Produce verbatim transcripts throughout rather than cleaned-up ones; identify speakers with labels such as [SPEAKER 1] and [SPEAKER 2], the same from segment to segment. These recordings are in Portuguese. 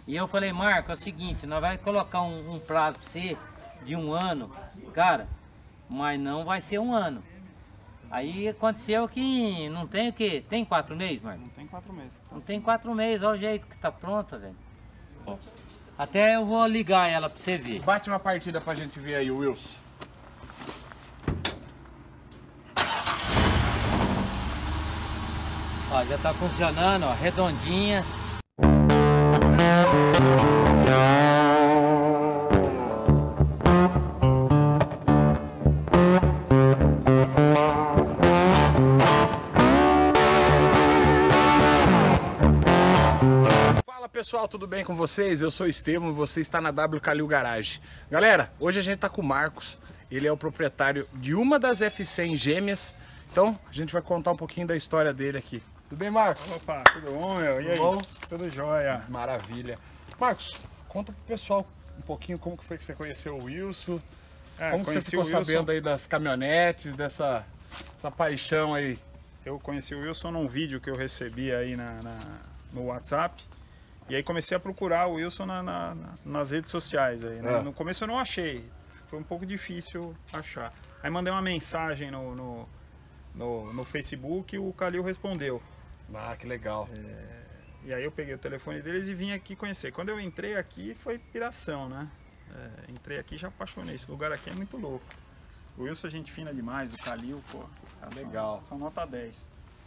[SPEAKER 1] E eu falei, Marco, é o seguinte, nós vamos colocar um, um prazo pra você de um ano, cara, mas não vai ser um ano. Aí aconteceu que não tem o quê? Tem quatro meses, Marco?
[SPEAKER 2] Não tem quatro meses.
[SPEAKER 1] Não tem quatro meses, olha o jeito que tá pronta, velho. Até eu vou ligar ela pra você ver.
[SPEAKER 3] Bate uma partida pra gente ver aí, Wilson.
[SPEAKER 1] Ó, já tá funcionando, ó, redondinha.
[SPEAKER 3] Fala pessoal, tudo bem com vocês? Eu sou o Estevão e você está na W Calil Garage. Galera, hoje a gente tá com o Marcos. Ele é o proprietário de uma das F cem gêmeas. Então, a gente vai contar um pouquinho da história dele aqui. Tudo bem, Marcos?
[SPEAKER 2] Opa, tudo bom, meu? E aí?
[SPEAKER 3] Tudo bom?
[SPEAKER 2] Tudo jóia.
[SPEAKER 3] Maravilha. Marcos, conta pro pessoal um pouquinho como que foi que você conheceu o Wilson.
[SPEAKER 2] É,
[SPEAKER 3] como que você ficou sabendo aí das caminhonetes, dessa essa paixão aí?
[SPEAKER 2] Eu conheci o Wilson num vídeo que eu recebi aí na, na, no WhatsApp. E aí comecei a procurar o Wilson na, na, nas redes sociais. Aí, né?
[SPEAKER 3] É.
[SPEAKER 2] No começo eu não achei. Foi um pouco difícil achar. Aí mandei uma mensagem no, no, no, no Facebook e o Calil respondeu.
[SPEAKER 3] Ah, que legal.
[SPEAKER 2] É, e aí eu peguei o telefone deles e vim aqui conhecer. Quando eu entrei aqui foi piração, né? É, entrei aqui e já apaixonei. Esse lugar aqui é muito louco. O Wilson é gente fina demais, o Calil, pô.
[SPEAKER 3] Legal.
[SPEAKER 2] São, são nota dez.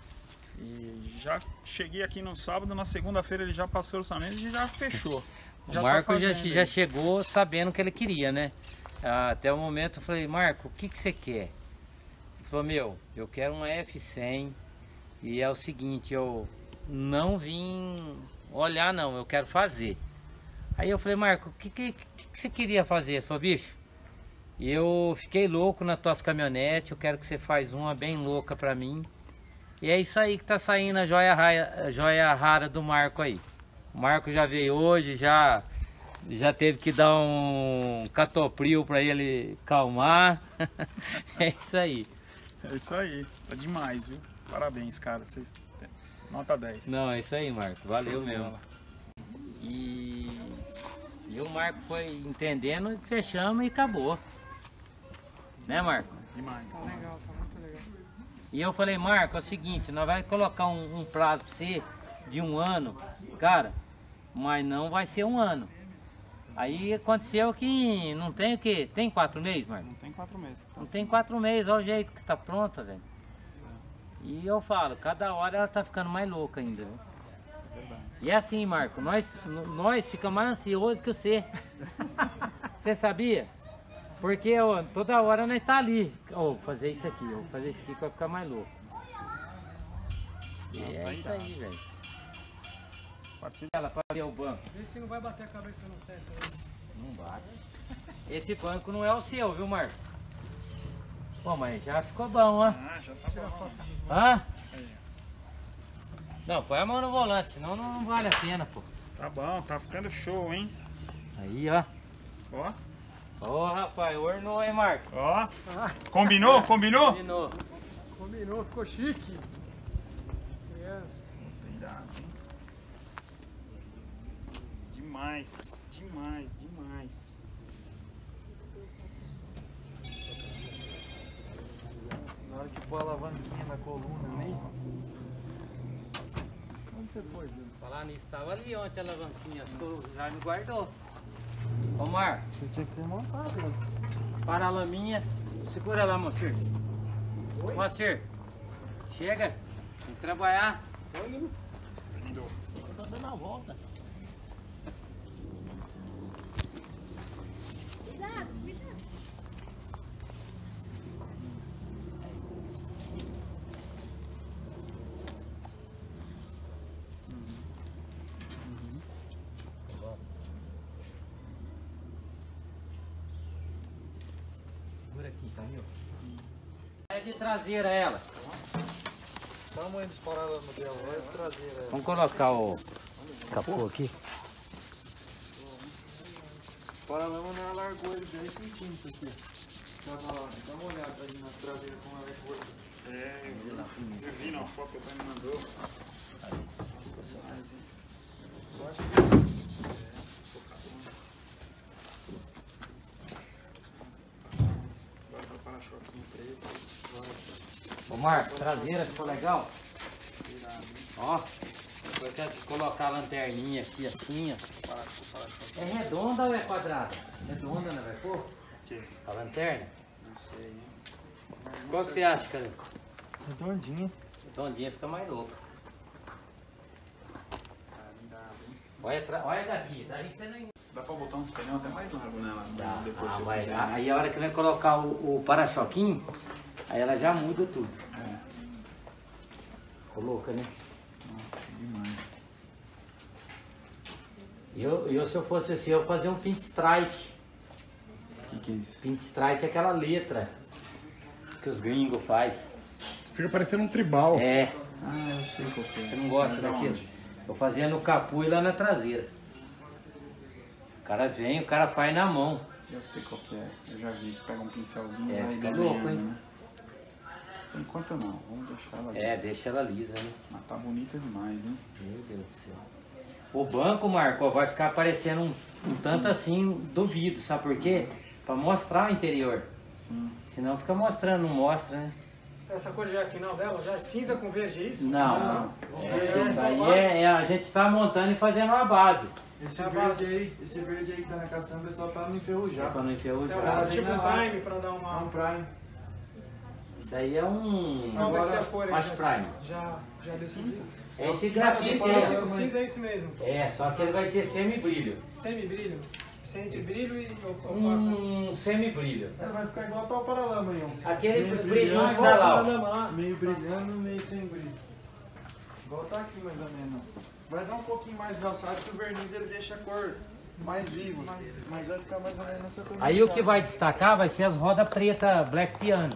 [SPEAKER 2] E já cheguei aqui no sábado, na segunda-feira ele já passou o orçamento e já fechou.
[SPEAKER 1] O Marco já, já chegou sabendo o que ele queria, né? Até o momento eu falei, Marco, o que, que você quer? Ele falou, meu, eu quero uma F cem e é o seguinte, eu não vim olhar não, eu quero fazer. Aí eu falei, Marco, o que, que, que você queria fazer? Ele falou, bicho, eu fiquei louco nas tuas caminhonetes, eu quero que você faz uma bem louca pra mim. E é isso aí que tá saindo a joia rara, a joia rara do Marco aí. O Marco já veio hoje, já, já teve que dar um catopril para ele calmar. É isso aí.
[SPEAKER 2] É isso aí, tá demais, viu? Parabéns, cara. Vocês... Nota dez.
[SPEAKER 1] Não, é isso aí, Marco. Valeu mesmo. E... e o Marco foi entendendo, fechamos e acabou. Né, Marco?
[SPEAKER 2] Demais.
[SPEAKER 4] Tá legal, tá muito legal.
[SPEAKER 1] E eu falei, Marco, é o seguinte, nós vamos colocar um, um prazo pra você de um ano, cara, mas não vai ser um ano. Aí aconteceu que não tem o quê? Tem quatro meses, Marco?
[SPEAKER 2] Não tem quatro meses.
[SPEAKER 1] Não tem quatro meses, olha o jeito que tá pronta, velho. E eu falo, cada hora ela tá ficando mais louca ainda, viu? E é assim, Marco, nós, nós ficamos mais ansiosos que você. Você sabia? Porque ó, toda hora nós tá ali. Ó, fazer isso aqui, ó, fazer isso aqui que vai ficar mais louco. E é isso aí, velho. Ela para ver o banco.
[SPEAKER 4] Vê se não vai bater a cabeça no teto. Né?
[SPEAKER 1] Não bate. Esse banco não é o seu, viu, Marco? Pô, mas já ficou bom, ó.
[SPEAKER 2] Ah, já tá bom.
[SPEAKER 1] Hã?
[SPEAKER 2] Aí.
[SPEAKER 1] Não, põe a mão no volante, senão não, não vale a pena, pô.
[SPEAKER 2] Tá bom, tá ficando show, hein?
[SPEAKER 1] Aí, ó.
[SPEAKER 2] Ó.
[SPEAKER 1] Ô, rapaz, ornou, hein, Marco?
[SPEAKER 2] Ó. Combinou? Combinou?
[SPEAKER 1] Combinou.
[SPEAKER 4] Combinou, ficou chique. Yes.
[SPEAKER 2] Cuidado, hein? Demais, demais, demais.
[SPEAKER 4] Na hora que pôr a alavanquinha na coluna ali. Onde você foi, Zé?
[SPEAKER 1] Falar nisso, tava ali ontem a alavanquinha, já me guardou. Ô, Marco.
[SPEAKER 4] Você tinha que ter montado, né?
[SPEAKER 1] Para a laminha. Segura lá, Moacir. Moacir, chega. Tem que trabalhar.
[SPEAKER 2] Lindo.
[SPEAKER 1] Eu tô dando a volta.
[SPEAKER 5] Cuidado, cuidado.
[SPEAKER 1] Segura aqui, tá, meu? É de traseira ela.
[SPEAKER 4] Só a mãe disparada no dela, vai traseira.
[SPEAKER 1] Vamos colocar o capô aqui.
[SPEAKER 4] O paralama não largou ele dez centímetros aqui. Dá uma, dá uma olhada aí na traseira como ela é gorda.
[SPEAKER 2] É, eu, eu vi na foto que o pai me mandou.
[SPEAKER 4] Eu acho que
[SPEAKER 1] Marcos, traseira ficou legal? Ó, vou ter que colocar a lanterninha aqui assim, ó. É redonda ou é quadrada? Redonda, né? Vai pôr? A lanterna?
[SPEAKER 2] Não sei.
[SPEAKER 1] Qual que você acha, cara?
[SPEAKER 4] Redondinho.
[SPEAKER 1] Redondinha fica mais louco. Olha, tra... Olha daqui, daí você não...
[SPEAKER 2] Dá pra botar uns pneus até mais largos nela.
[SPEAKER 1] Dá.
[SPEAKER 2] Depois
[SPEAKER 1] Ah,
[SPEAKER 2] se eu
[SPEAKER 1] mas
[SPEAKER 2] quiser.
[SPEAKER 1] aí a hora que vai colocar o, o para-choquinho, aí ela já muda tudo.
[SPEAKER 2] É.
[SPEAKER 1] Ficou louca, né?
[SPEAKER 2] Nossa, demais.
[SPEAKER 1] Eu, eu, se eu fosse assim, eu fazia um pinstripe.
[SPEAKER 2] O que, que é isso?
[SPEAKER 1] Pinstripe é aquela letra que os gringos faz.
[SPEAKER 3] Fica parecendo um tribal.
[SPEAKER 1] É,
[SPEAKER 2] Ah, eu sei qual que é.
[SPEAKER 1] você não gosta
[SPEAKER 2] Mas
[SPEAKER 1] daquilo?
[SPEAKER 2] aonde?
[SPEAKER 1] Eu fazia no capu e lá na traseira. O cara vem, o cara faz na mão.
[SPEAKER 2] Eu sei qual que é. Eu já vi que pega um pincelzinho
[SPEAKER 1] É,
[SPEAKER 2] e vai
[SPEAKER 1] fica
[SPEAKER 2] desenhando,
[SPEAKER 1] louco, hein?
[SPEAKER 2] né? Por enquanto não, vamos deixar ela
[SPEAKER 1] É,
[SPEAKER 2] lisa.
[SPEAKER 1] deixa ela lisa, né?
[SPEAKER 2] Mas tá bonita demais, hein?
[SPEAKER 1] Meu Deus do céu. O banco, Marco, ó, vai ficar parecendo um, um tanto assim do vidro, sabe por quê? Pra mostrar o interior.
[SPEAKER 2] Sim.
[SPEAKER 1] Senão fica mostrando, não mostra, né?
[SPEAKER 5] Essa cor já é final dela? Já é cinza com verde, é isso?
[SPEAKER 1] Não,
[SPEAKER 5] não.
[SPEAKER 1] É,
[SPEAKER 5] É,
[SPEAKER 1] isso
[SPEAKER 5] só
[SPEAKER 1] aí
[SPEAKER 5] base.
[SPEAKER 1] é, é a gente está montando e fazendo uma base.
[SPEAKER 4] Esse
[SPEAKER 5] É a
[SPEAKER 4] verde
[SPEAKER 5] base.
[SPEAKER 4] aí, esse verde aí que tá na caçamba, pessoal, pra não
[SPEAKER 1] Já
[SPEAKER 4] enferrujar.
[SPEAKER 1] para não
[SPEAKER 5] Então,
[SPEAKER 1] enferrujar.
[SPEAKER 5] é tipo
[SPEAKER 4] vem
[SPEAKER 5] um
[SPEAKER 4] na lá.
[SPEAKER 5] prime pra dar
[SPEAKER 4] É um
[SPEAKER 5] uma...
[SPEAKER 4] prime.
[SPEAKER 1] Isso aí é um
[SPEAKER 5] Qual vai ser a cor aí?
[SPEAKER 1] Max
[SPEAKER 5] já-
[SPEAKER 1] Prime.
[SPEAKER 5] Já, já decidi.
[SPEAKER 1] É esse grafite
[SPEAKER 5] Esse,
[SPEAKER 1] aí.
[SPEAKER 5] o cinza é esse mesmo.
[SPEAKER 1] É, só que ele vai ser semi-brilho.
[SPEAKER 5] Semi-brilho. Esse é entre brilho e opaco.
[SPEAKER 1] Um semi-brilho.
[SPEAKER 4] É, vai ficar igual tal paralama aí, ó.
[SPEAKER 1] Aquele
[SPEAKER 4] Meio
[SPEAKER 1] brilhinho
[SPEAKER 4] brilhante,
[SPEAKER 1] que tá lá, ó.
[SPEAKER 5] lá.
[SPEAKER 4] Meio brilhando, meio sem brilho. Igual tá aqui mais ou menos. Vai dar um pouquinho mais realçado que o verniz ele deixa a cor mais viva. Mas vai ficar mais ou menos nessa tonalidade.
[SPEAKER 1] Aí o que vai destacar vai ser as rodas preta Black Piano.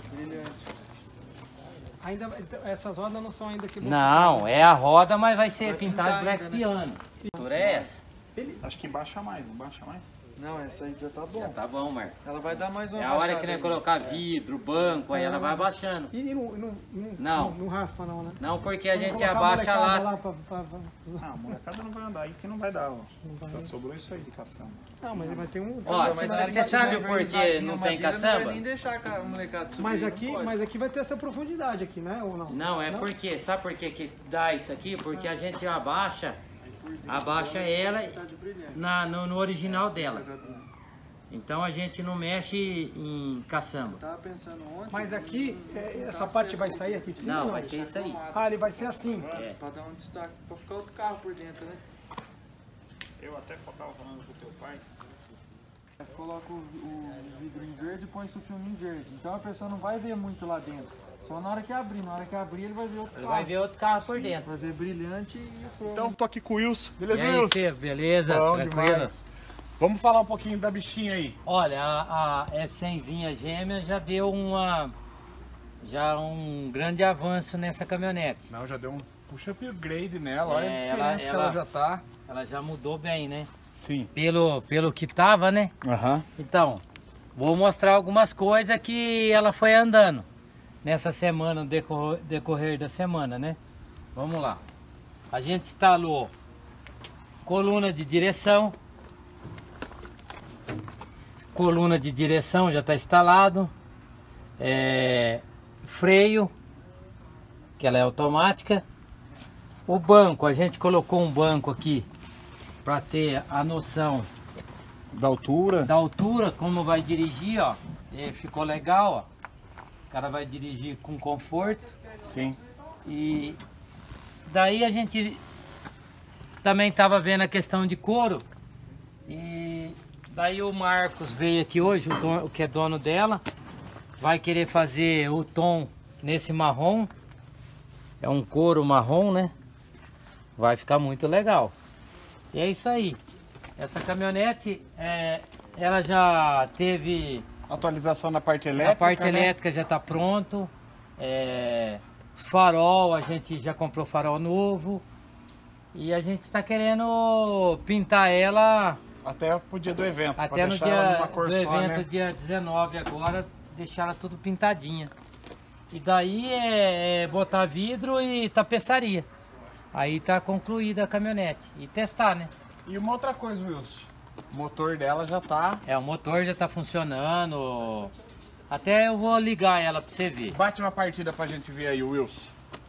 [SPEAKER 5] Ainda, então, essas rodas não são ainda que
[SPEAKER 1] Não, é a roda, mas vai ser
[SPEAKER 5] Vai
[SPEAKER 1] pintado
[SPEAKER 5] pintar
[SPEAKER 1] Black
[SPEAKER 5] ainda, né?
[SPEAKER 1] Piano. Que pintura é essa?
[SPEAKER 2] Acho que baixa mais, não baixa mais?
[SPEAKER 4] Não, essa aí já tá
[SPEAKER 1] Já
[SPEAKER 4] bom.
[SPEAKER 1] tá bom, Marcos.
[SPEAKER 4] Ela vai dar mais uma
[SPEAKER 1] É a hora
[SPEAKER 4] baixada
[SPEAKER 1] que nós
[SPEAKER 4] aí.
[SPEAKER 1] colocar vidro, banco, aí ela vai abaixando.
[SPEAKER 5] E, e não, e não, e não,
[SPEAKER 1] Não.
[SPEAKER 5] não raspa não, né?
[SPEAKER 1] Não, porque a
[SPEAKER 5] Vamos
[SPEAKER 1] gente
[SPEAKER 5] colocar
[SPEAKER 1] abaixa a
[SPEAKER 5] molecada
[SPEAKER 1] lata.
[SPEAKER 5] lá pra- pra- pra-
[SPEAKER 2] Ah, a molecada não vai andar aí que não vai dar, ó.
[SPEAKER 5] vai.
[SPEAKER 2] Só sobrou isso aí de caçamba.
[SPEAKER 5] Não, mas vai ter um...
[SPEAKER 1] Ó,
[SPEAKER 4] Mas
[SPEAKER 1] você
[SPEAKER 4] na hora
[SPEAKER 1] você
[SPEAKER 4] que
[SPEAKER 1] sabe
[SPEAKER 4] tiver
[SPEAKER 1] o porquê
[SPEAKER 4] vernizadinha
[SPEAKER 1] não
[SPEAKER 4] a
[SPEAKER 1] tem
[SPEAKER 4] madeira, Não vai
[SPEAKER 1] caçamba?
[SPEAKER 4] nem deixar a molecada subir.
[SPEAKER 5] Mas
[SPEAKER 4] não
[SPEAKER 5] aqui,
[SPEAKER 4] pode.
[SPEAKER 5] mas aqui vai ter essa profundidade aqui, né? Ou não?
[SPEAKER 1] Não, é porque, sabe por que que dá isso aqui? Porque a gente abaixa, abaixa ela
[SPEAKER 4] Tá de brilhante.
[SPEAKER 1] na, no, no original dela. Então a gente não mexe em caçamba.
[SPEAKER 4] Tava pensando ontem.
[SPEAKER 5] Mas aqui, é, essa parte vai sair aqui de cima?
[SPEAKER 1] Não, vai ser isso aí.
[SPEAKER 5] Ah, ele vai ser assim.
[SPEAKER 1] É.
[SPEAKER 4] Pra dar um destaque, pra ficar outro carro por dentro, né?
[SPEAKER 2] Eu até tava falando com o teu pai.
[SPEAKER 4] Mas coloca o, o vidro em verde e põe esse filme em verde. Então a pessoa não vai ver muito lá dentro. Só na hora que abrir. Na hora que abrir ele vai ver outro
[SPEAKER 1] Ele
[SPEAKER 4] carro.
[SPEAKER 1] vai ver outro carro por dentro.
[SPEAKER 4] Vai ver brilhante e o chrome.
[SPEAKER 3] Então, tô aqui com o Wilson.
[SPEAKER 1] E
[SPEAKER 3] Beleza,
[SPEAKER 1] aí,
[SPEAKER 3] Wilson?
[SPEAKER 1] você, beleza?
[SPEAKER 3] Bom
[SPEAKER 1] Tranquilo?
[SPEAKER 3] demais. Vamos falar um pouquinho da bichinha aí.
[SPEAKER 1] Olha, a, a F cem gêmea já deu uma... Já um grande avanço nessa caminhonete.
[SPEAKER 3] Não, já deu um puxa upgrade nela. Olha
[SPEAKER 1] É,
[SPEAKER 3] a diferença
[SPEAKER 1] ela-
[SPEAKER 3] que
[SPEAKER 1] ela-
[SPEAKER 3] ela já tá.
[SPEAKER 1] Ela já mudou bem, né?
[SPEAKER 3] Sim.
[SPEAKER 1] Pelo, pelo que tava, né?
[SPEAKER 3] Aham.
[SPEAKER 1] Então, vou mostrar algumas coisas que ela foi andando nessa semana, no decorrer, decorrer da semana, né? Vamos lá. A gente instalou coluna de direção. Coluna de direção já está instalado. É, freio, que ela é automática. O banco, a gente colocou um banco aqui para ter a noção
[SPEAKER 3] Da altura.
[SPEAKER 1] da altura, como vai dirigir, ó. E ficou legal, ó. O cara vai dirigir com conforto.
[SPEAKER 3] Sim.
[SPEAKER 1] E daí a gente também estava vendo a questão de couro. E daí o Marcos veio aqui hoje, o, dono, o que é dono dela, vai querer fazer o tom nesse marrom. É um couro marrom, né? Vai ficar muito legal. E é isso aí. Essa caminhonete, é, ela já teve...
[SPEAKER 3] Atualização na parte elétrica.
[SPEAKER 1] A parte
[SPEAKER 3] né?
[SPEAKER 1] elétrica já está pronto. É, os farol, a gente já comprou farol novo. E a gente está querendo pintar ela
[SPEAKER 3] Até pro dia do evento.
[SPEAKER 1] até
[SPEAKER 3] pra
[SPEAKER 1] no
[SPEAKER 3] deixar ela
[SPEAKER 1] dia
[SPEAKER 3] numa cor
[SPEAKER 1] do
[SPEAKER 3] só,
[SPEAKER 1] evento,
[SPEAKER 3] né?
[SPEAKER 1] dia dezenove agora, deixar ela tudo pintadinha. E daí é, é botar vidro e tapeçaria. Aí tá concluída a caminhonete. E testar, né?
[SPEAKER 3] E uma outra coisa, Wilson. O motor dela já tá.
[SPEAKER 1] É, o motor já tá funcionando. Até eu vou ligar ela pra você ver.
[SPEAKER 3] Bate uma partida pra gente ver aí, Wilson.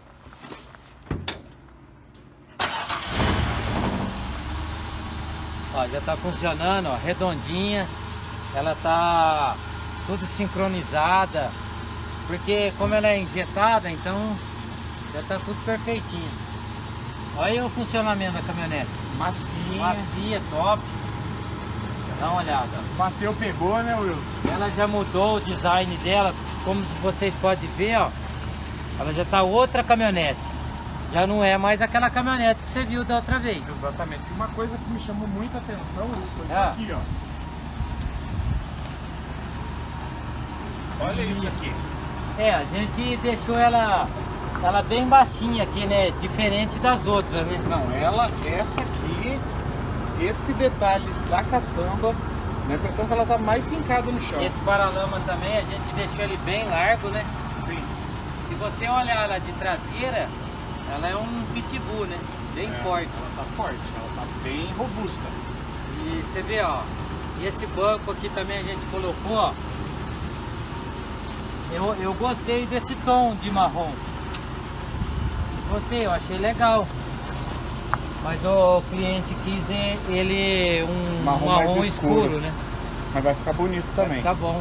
[SPEAKER 1] Ó, já tá funcionando, ó, redondinha. Ela tá tudo sincronizada. Porque como ela é injetada, então já tá tudo perfeitinho. Olha aí o funcionamento da caminhonete.
[SPEAKER 3] Macia.
[SPEAKER 1] Macia, top. Dá uma olhada.
[SPEAKER 3] Bateu, pegou, né, Wilson?
[SPEAKER 1] Ela já mudou o design dela, como vocês podem ver, ó. Ela já tá outra caminhonete. Já não é mais aquela caminhonete que você viu da outra vez.
[SPEAKER 3] Exatamente. Uma coisa que me chamou muita atenção, Wilson, foi isso
[SPEAKER 1] Ah.
[SPEAKER 3] aqui, ó. Olha isso aqui.
[SPEAKER 1] É, a gente deixou ela, ela bem baixinha aqui, né? Diferente das outras, né?
[SPEAKER 3] Não, ela, essa aqui, esse detalhe da caçamba, dá a impressão que ela tá mais fincada no chão.
[SPEAKER 1] Esse paralama também, a gente deixou ele bem largo, né?
[SPEAKER 3] Sim.
[SPEAKER 1] Se você olhar ela de traseira, ela é um pitbull, né? Bem
[SPEAKER 3] É,
[SPEAKER 1] forte.
[SPEAKER 3] Ela tá forte, ela tá bem robusta.
[SPEAKER 1] E você vê, ó, e esse banco aqui também a gente colocou, ó. Eu, eu gostei desse tom de marrom. Gostei, eu achei legal. Mas o cliente quis ele um
[SPEAKER 3] Marrom
[SPEAKER 1] marrom,
[SPEAKER 3] mais
[SPEAKER 1] escuro,
[SPEAKER 3] escuro.
[SPEAKER 1] né?
[SPEAKER 3] Mas vai ficar bonito também.
[SPEAKER 1] Tá bom.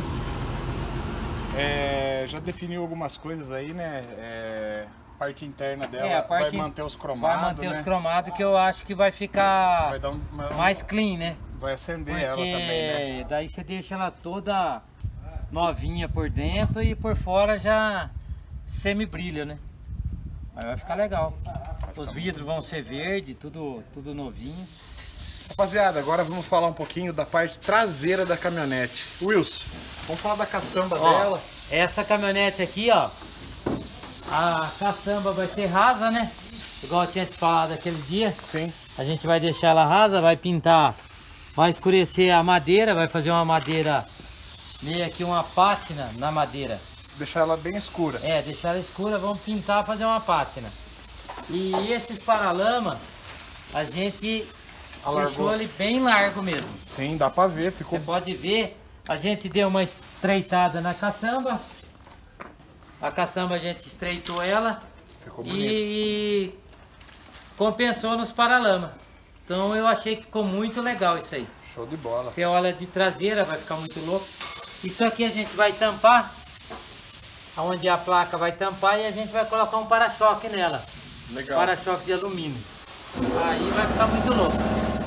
[SPEAKER 3] É, já definiu algumas coisas aí, né? É, parte interna dela
[SPEAKER 1] É, a parte
[SPEAKER 3] vai manter os cromados,
[SPEAKER 1] Vai manter
[SPEAKER 3] né?
[SPEAKER 1] os cromados que eu acho que vai ficar
[SPEAKER 3] Vai dar um, uma-
[SPEAKER 1] mais clean, né?
[SPEAKER 3] vai acender
[SPEAKER 1] Porque
[SPEAKER 3] ela também, né?
[SPEAKER 1] daí você deixa ela toda novinha por dentro e por fora já semi-brilha, né? Mas vai ficar legal. Os vidros vão ser verde, tudo, tudo novinho.
[SPEAKER 3] Rapaziada, agora vamos falar um pouquinho da parte traseira da caminhonete. Wilson, vamos falar da caçamba
[SPEAKER 1] Ó,
[SPEAKER 3] dela.
[SPEAKER 1] essa caminhonete aqui, ó, a caçamba vai ser rasa, né? Igual eu tinha te falado aquele dia.
[SPEAKER 3] Sim.
[SPEAKER 1] A gente vai deixar ela rasa, vai pintar, vai escurecer a madeira, vai fazer uma madeira, meio que uma pátina na madeira.
[SPEAKER 3] Deixar ela bem escura.
[SPEAKER 1] É, deixar ela escura, vamos pintar, fazer uma pátina. E esses paralamas, a gente
[SPEAKER 3] Alargou.
[SPEAKER 1] deixou ele bem largo mesmo.
[SPEAKER 3] Sim, dá pra ver, ficou
[SPEAKER 1] Você pode ver, a gente deu uma estreitada na caçamba. A caçamba a gente estreitou ela
[SPEAKER 3] Ficou bonito.
[SPEAKER 1] e compensou nos paralamas. Então eu achei que ficou muito legal isso aí.
[SPEAKER 3] Show de bola.
[SPEAKER 1] Você olha de traseira, vai ficar muito louco. Isso aqui a gente vai tampar, onde a placa vai tampar, e a gente vai colocar um para-choque nela.
[SPEAKER 3] Legal.
[SPEAKER 1] Para-choque de alumínio. Aí vai ficar muito louco.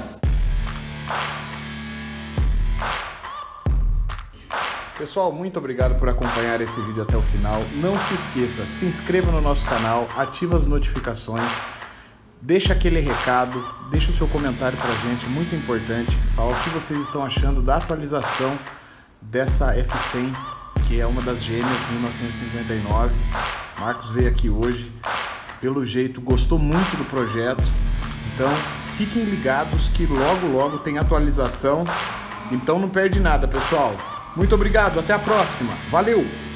[SPEAKER 3] Pessoal, muito obrigado por acompanhar esse vídeo até o final. Não se esqueça, se inscreva no nosso canal, ativa as notificações, deixa aquele recado, deixa o seu comentário pra gente, muito importante. Fala o que vocês estão achando da atualização dessa F cem, que é uma das gêmeas mil novecentos e cinquenta e nove. Marcos veio aqui hoje, pelo jeito gostou muito do projeto, então fiquem ligados que logo logo tem atualização, então não perde nada, pessoal. Muito obrigado, até a próxima. Valeu!